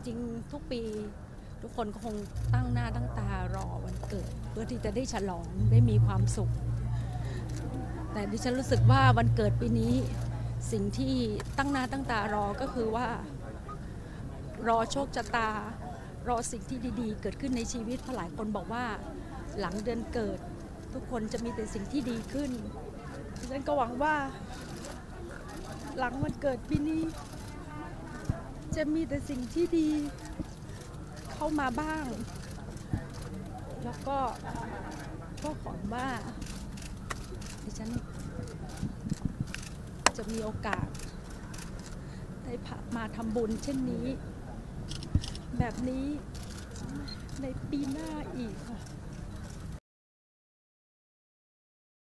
ริงๆทุกปีทุกคนก็คงตั้งหน้าตั้งตารอวันเกิดเพื่อที่จะได้ฉลองได้มีความสุขแต่ดิฉันรู้สึกว่าวันเกิดปีนี้สิ่งที่ตั้งหน้าตั้งตารอก็คือว่ารอโชคชะตารอสิ่งที่ดีๆเกิดขึ้นในชีวิตเพราะหลายคนบอกว่าหลังเดือนเกิดทุกคนจะมีแต่สิ่งที่ดีขึ้นดิฉันก็หวังว่าหลังวันเกิดปีนี้จะมีแต่สิ่งที่ดีเข้ามาบ้างแล้วก็หวังว่าดิฉันจะมีโอกาสได้มาทำบุญเช่นนี้แบบนี้ในปีหน้าอีกค่ะ